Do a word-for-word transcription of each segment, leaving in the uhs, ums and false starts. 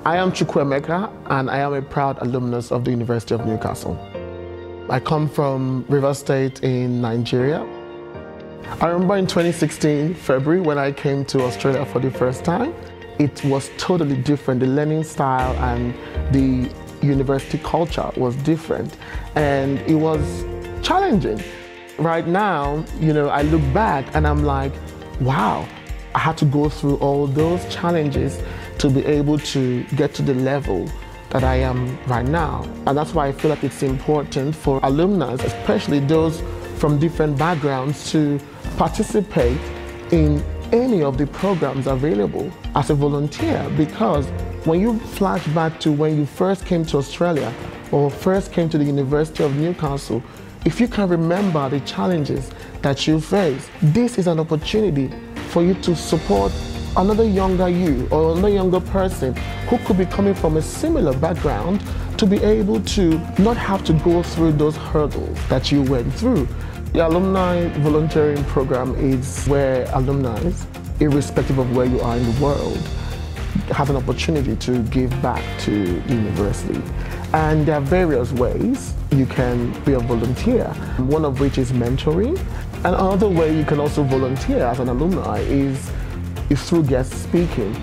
I am Chukwuemeka, and I am a proud alumnus of the University of Newcastle. I come from Rivers State in Nigeria. I remember in twenty sixteen, February, when I came to Australia for the first time, it was totally different. The learning style and the university culture was different, and it was challenging. Right now, you know, I look back and I'm like, wow, I had to go through all those challenges to be able to get to the level that I am right now. And that's why I feel like it's important for alumni, especially those from different backgrounds, to participate in any of the programs available as a volunteer, because when you flash back to when you first came to Australia or first came to the University of Newcastle, if you can remember the challenges that you faced, this is an opportunity for you to support another younger you or another younger person who could be coming from a similar background, to be able to not have to go through those hurdles that you went through. The Alumni Volunteering Program is where alumni, irrespective of where you are in the world, have an opportunity to give back to the university. And there are various ways you can be a volunteer, one of which is mentoring. And another way you can also volunteer as an alumni is, is through guest speaking.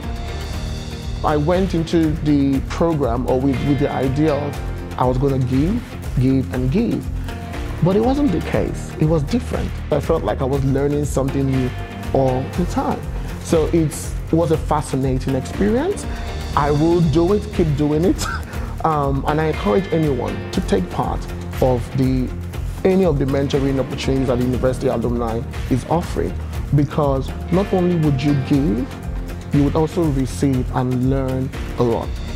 I went into the program or with, with the idea of I was going to give, give, and give. But it wasn't the case. It was different. I felt like I was learning something new all the time. So it's, it was a fascinating experience. I will do it, keep doing it. Um, and I encourage anyone to take part of the, any of the mentoring opportunities that the University Alumni is offering, because not only would you give, you would also receive and learn a lot.